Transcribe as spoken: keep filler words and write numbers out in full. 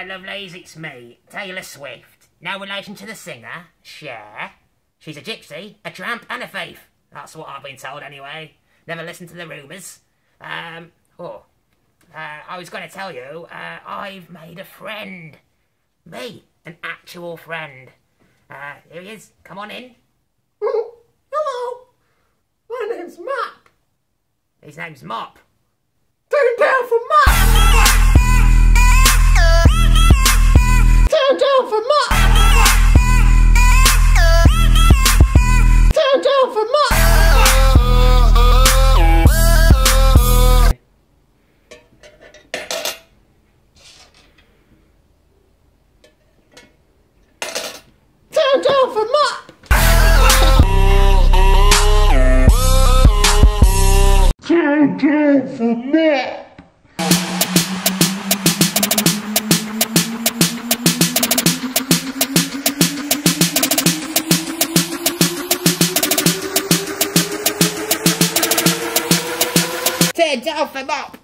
my lovelies, it's me, Taylor Swift. No relation to the singer, Cher. She's a gypsy, a tramp and a thief. That's what I've been told anyway. Never listen to the rumours. Um, oh, uh, I was going to tell you, uh, I've made a friend. Me, an actual friend. Uh, here he is, come on in. Hello, my name's Mop. His name's Mop. Turn down for Mop! Turn down for Mop! Turn down for Mop! Turn down for Mop! Turn down for Mop! Turn down for Mop!